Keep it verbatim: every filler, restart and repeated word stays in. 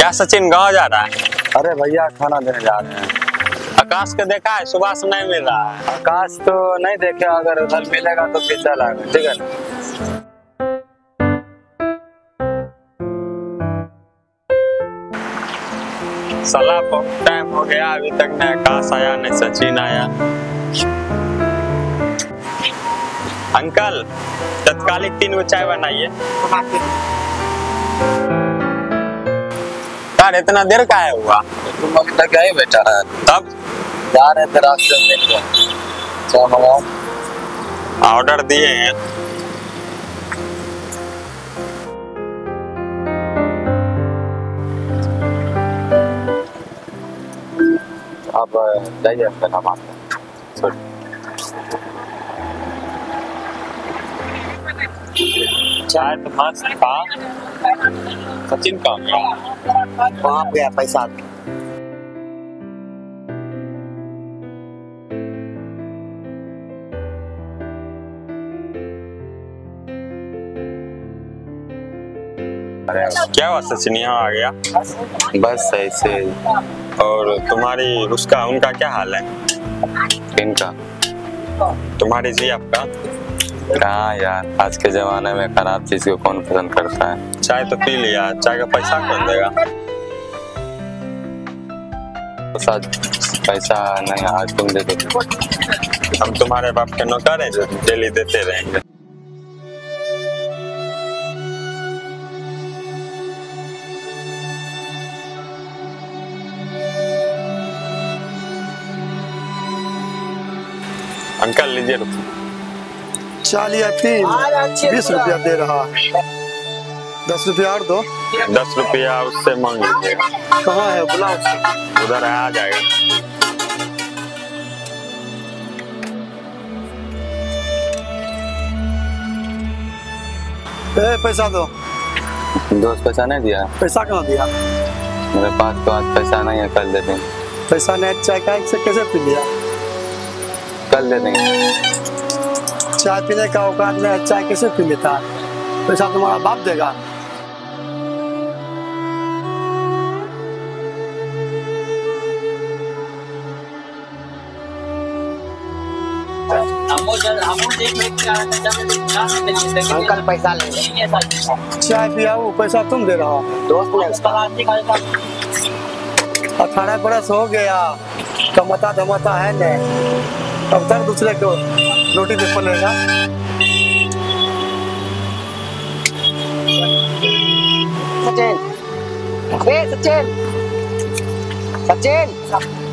क्या सचिन गाँव जा रहा है? अरे भैया खाना देने जा रहे हैं। आकाश को देखा है? सुबह से नहीं मिल रहा है। आकाश तो नहीं देखे, अगर उधर मिलेगा तो फिर चला आएगा, ठीक है ना? साला बहुत टाइम हो गया, अभी तक न आकाश आया न सचिन आया। अंकल तत्कालिक तीन गो चाय बनाइए। यार इतना देर का है हुआ? तुम अभी तक यही बैठा है? तब जा रहे थे रास्ते में मिल गए। चाय मंगाओ। ऑर्डर दिए हैं। अब जाइए अपना सामान। चाय तो मस्त था। सचिन कहाँ गया? वहाँ गया पैसा। क्या हुआ सचिन यहाँ आ गया? बस ऐसे। और तुम्हारी उसका उनका क्या हाल है? इनका तुम्हारी जी आपका? कहाँ यार, आज के जमाने में खराब चीज को कौन पसंद करता है। चाय तो पी लिया, चाय का पैसा कौन देगा? पैसा नहीं, आज तुम दे दो। हम तुम्हारे बाप के नौकर हैं जो डेली देते रहेंगे। अंकल लीजिए। चालिया तीन बीस रुपया दे रहा है। दस रुपया और दो। दस रुपया उससे मांग लीजिएगा। कहाँ है बुलाओ? उधर है, आ जाएगा। ए, पैसा दो। दोस्त पैसा नहीं दिया? पैसा कहाँ दिया? मेरे पास तो आज पैसा नहीं है, कल दे देंगे। पैसा नहीं, चाय का से कैसे पी लिया? कल दे देंगे। चाय पीने का औकात नहीं, चाय कैसे पी लेता? पैसा तुम्हारा बाप देगा। अंकल पैसा लेंगे। चाय पिया वो पैसा तुम दे रहा हो? दोस्त ने अठारह बरस हो गया, कमाता धमाता है नहीं, तब तक दूसरे को रोटी दे पड़ेगा। सचिन, अबे सचिन, सचिन।